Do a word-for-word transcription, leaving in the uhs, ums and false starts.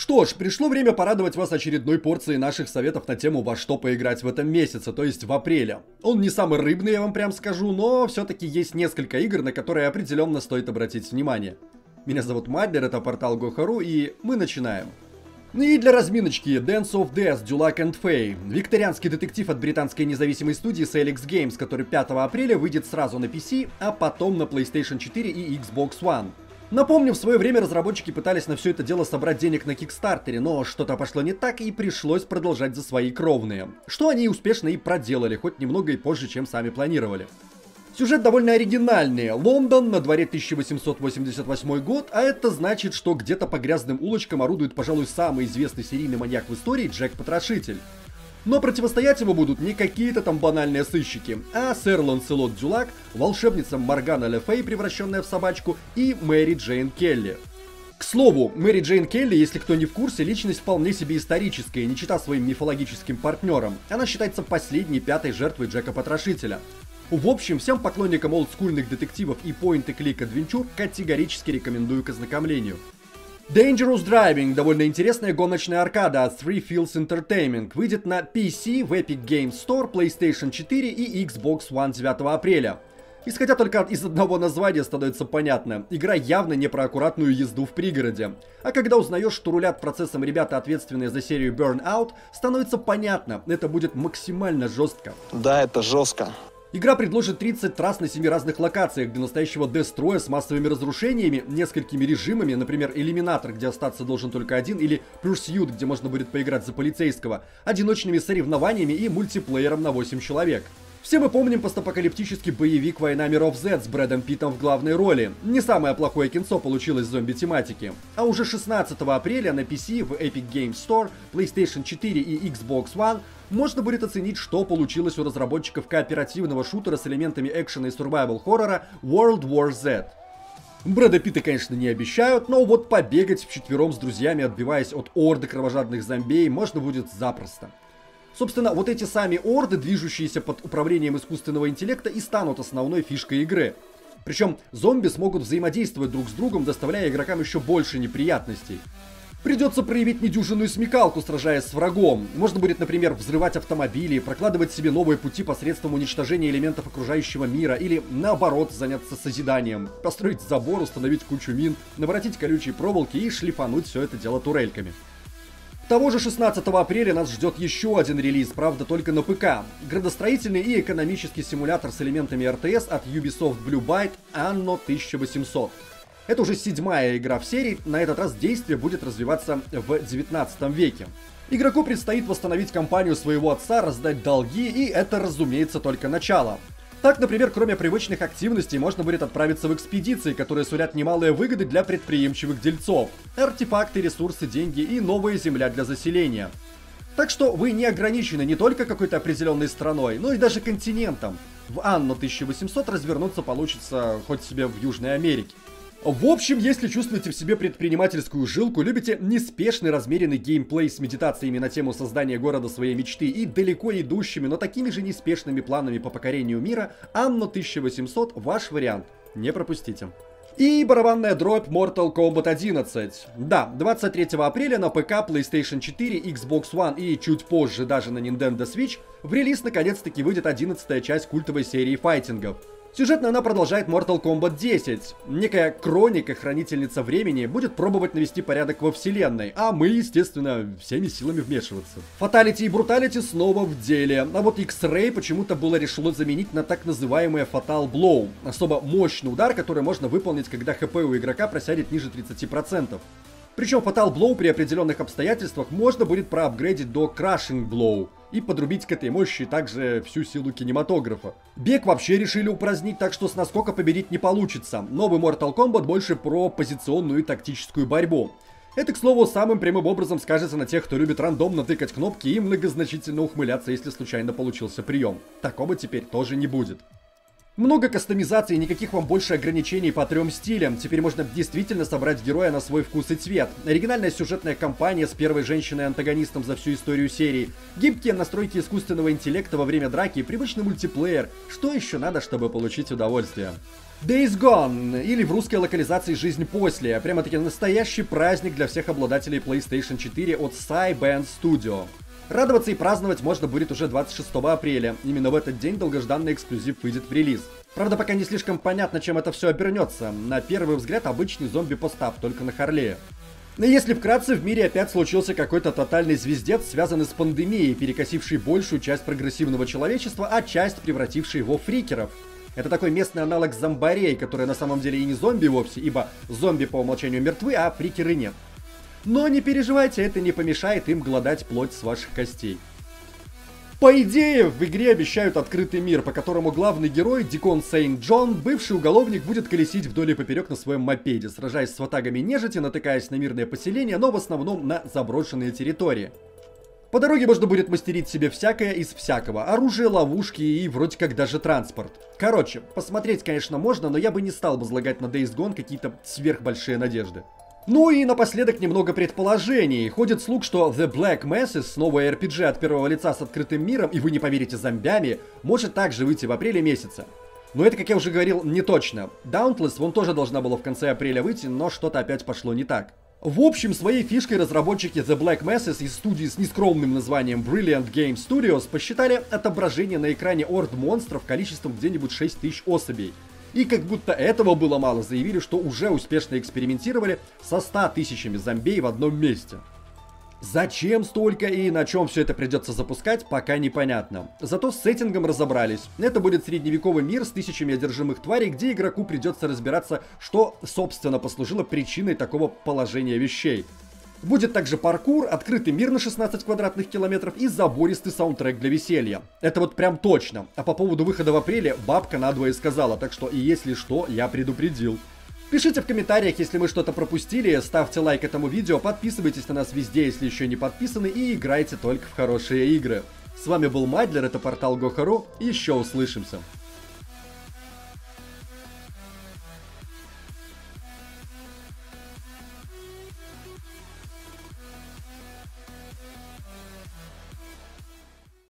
Что ж, пришло время порадовать вас очередной порцией наших советов на тему, во что поиграть в этом месяце, то есть в апреле. Он не самый рыбный, я вам прям скажу, но все-таки есть несколько игр, на которые определенно стоит обратить внимание. Меня зовут Мадлер, это портал Go.ru, и мы начинаем. Ну и для разминочки Dance of Death, Dulac and Fae. Викторианский детектив от британской независимой студии Salix Games, который пятого апреля выйдет сразу на пи си, а потом на PlayStation четыре и Xbox One. Напомню, в свое время разработчики пытались на все это дело собрать денег на Кикстартере, но что-то пошло не так и пришлось продолжать за свои кровные. Что они успешно и проделали, хоть немного и позже, чем сами планировали. Сюжет довольно оригинальный. Лондон, на дворе тысяча восемьсот восемьдесят восьмой год, а это значит, что где-то по грязным улочкам орудует, пожалуй, самый известный серийный маньяк в истории Джек Потрошитель. Но противостоять ему будут не какие-то там банальные сыщики, а сэр Ланселот Дюлак, волшебница Моргана Le Fay, превращенная в собачку, и Мэри Джейн Келли. К слову, Мэри Джейн Келли, если кто не в курсе, личность вполне себе историческая, не чита своим мифологическим партнерам. Она считается последней пятой жертвой Джека Потрошителя. В общем, всем поклонникам олдскульных детективов и point-and-click адвенчур категорически рекомендую к ознакомлению. Dangerous Driving, довольно интересная гоночная аркада от Three Fields Entertainment, выйдет на пи си, в Epic Games Store, PlayStation четыре и Xbox One девятого апреля. Исходя только из одного названия становится понятно, игра явно не про аккуратную езду в пригороде. А когда узнаешь, что рулят процессом ребята, ответственные за серию Burnout, становится понятно, это будет максимально жестко. Да, это жестко. Игра предложит тридцать трасс на семи разных локациях для настоящего дестроя с массовыми разрушениями, несколькими режимами, например, Элиминатор, где остаться должен только один, или Pursuit, где можно будет поиграть за полицейского, одиночными соревнованиями и мультиплеером на восемь человек. Все мы помним постапокалиптический боевик «Война миров зет» с Брэдом Питтом в главной роли. Не самое плохое кинцо получилось в зомби-тематике. А уже шестнадцатого апреля на пи си, в Epic Games Store, PlayStation четыре и Xbox One можно будет оценить, что получилось у разработчиков кооперативного шутера с элементами экшена и survival-хоррора World War Z. Брэда Питта, конечно, не обещают, но вот побегать вчетвером с друзьями, отбиваясь от орды кровожадных зомбей, можно будет запросто. Собственно, вот эти сами орды, движущиеся под управлением искусственного интеллекта, и станут основной фишкой игры. Причем зомби смогут взаимодействовать друг с другом, доставляя игрокам еще больше неприятностей. Придется проявить недюжинную смекалку, сражаясь с врагом. Можно будет, например, взрывать автомобили, прокладывать себе новые пути посредством уничтожения элементов окружающего мира, или наоборот заняться созиданием, построить забор, установить кучу мин, наворотить колючие проволоки и шлифануть все это дело турельками. Того же шестнадцатого апреля нас ждет еще один релиз, правда только на ПК. Градостроительный и экономический симулятор с элементами эр тэ эс от Ubisoft Blue Byte Anno тысяча восемьсот. Это уже седьмая игра в серии, на этот раз действие будет развиваться в девятнадцатом веке. Игроку предстоит восстановить компанию своего отца, раздать долги, и это, разумеется, только начало. Так, например, кроме привычных активностей, можно будет отправиться в экспедиции, которые сулят немалые выгоды для предприимчивых дельцов. Артефакты, ресурсы, деньги и новая земля для заселения. Так что вы не ограничены не только какой-то определенной страной, но и даже континентом. В Anno тысяча восемьсот развернуться получится хоть себе в Южной Америке. В общем, если чувствуете в себе предпринимательскую жилку, любите неспешный размеренный геймплей с медитациями на тему создания города своей мечты и далеко идущими, но такими же неспешными планами по покорению мира, Anno тысяча восемьсот ваш вариант. Не пропустите. И барабанная дробь Mortal Kombat одиннадцать. Да, двадцать третьего апреля на ПК, PlayStation четыре, Xbox One и чуть позже даже на Nintendo Switch в релиз наконец-таки выйдет одиннадцатая часть культовой серии файтингов. Сюжетно она продолжает Mortal Kombat десять. Некая Кроника, хранительница времени, будет пробовать навести порядок во вселенной, а мы, естественно, всеми силами вмешиваться. Фаталити и бруталити снова в деле, а вот X-Ray почему-то было решено заменить на так называемый Fatal Blow. Особо мощный удар, который можно выполнить, когда хп у игрока просядет ниже тридцати процентов. Причем Fatal Blow при определенных обстоятельствах можно будет проапгрейдить до Crushing Blow и подрубить к этой мощи также всю силу кинематографа. Бег вообще решили упразднить, так что с наскока победить не получится. Новый Mortal Kombat больше про позиционную и тактическую борьбу. Это, к слову, самым прямым образом скажется на тех, кто любит рандомно тыкать кнопки и многозначительно ухмыляться, если случайно получился прием. Такого теперь тоже не будет. Много кастомизаций и никаких вам больше ограничений по трем стилям. Теперь можно действительно собрать героя на свой вкус и цвет. Оригинальная сюжетная кампания с первой женщиной-антагонистом за всю историю серии. Гибкие настройки искусственного интеллекта во время драки, привычный мультиплеер. Что еще надо, чтобы получить удовольствие? Days Gone, или в русской локализации «Жизнь после». Прямо-таки настоящий праздник для всех обладателей PlayStation четыре от Cyber Studio. Радоваться и праздновать можно будет уже двадцать шестого апреля. Именно в этот день долгожданный эксклюзив выйдет в релиз. Правда, пока не слишком понятно, чем это все обернется. На первый взгляд, обычный зомби-постап, только на Харлее. Но если вкратце, в мире опять случился какой-то тотальный звездец, связанный с пандемией, перекосивший большую часть прогрессивного человечества, а часть превративший его в фрикеров. Это такой местный аналог зомбарей, которые на самом деле и не зомби вовсе, ибо зомби по умолчанию мертвы, а фрикеры нет. Но не переживайте, это не помешает им глодать плоть с ваших костей. По идее, в игре обещают открытый мир, по которому главный герой, Дикон Сейнт-Джон, бывший уголовник, будет колесить вдоль и поперек на своем мопеде, сражаясь с ватагами нежити, натыкаясь на мирное поселение, но в основном на заброшенные территории. По дороге можно будет мастерить себе всякое из всякого. Оружие, ловушки и вроде как даже транспорт. Короче, посмотреть, конечно, можно, но я бы не стал возлагать на Days Gone какие-то сверхбольшие надежды. Ну и напоследок немного предположений. Ходит слух, что The Black Masses, новая эр пи джи от первого лица с открытым миром, и вы не поверите, зомбями, может также выйти в апреле месяце. Но это, как я уже говорил, не точно. Dauntless вон тоже должна была в конце апреля выйти, но что-то опять пошло не так. В общем, своей фишкой разработчики The Black Masses из студии с нескромным названием Brilliant Game Studios посчитали отображение на экране орд монстров количеством где-нибудь шесть тысяч особей. И как будто этого было мало, заявили, что уже успешно экспериментировали со ста тысячами зомбей в одном месте. Зачем столько и на чем все это придется запускать, пока непонятно. Зато с сеттингом разобрались. Это будет средневековый мир с тысячами одержимых тварей, где игроку придется разбираться, что, собственно, послужило причиной такого положения вещей. Будет также паркур, открытый мир на шестнадцать квадратных километров и забористый саундтрек для веселья. Это вот прям точно. А по поводу выхода в апреле бабка надвое сказала, так что и если что, я предупредил. Пишите в комментариях, если мы что-то пропустили, ставьте лайк этому видео, подписывайтесь на нас везде, если еще не подписаны, и играйте только в хорошие игры. С вами был Мадлер, это портал Гохо точка ру, и еще услышимся.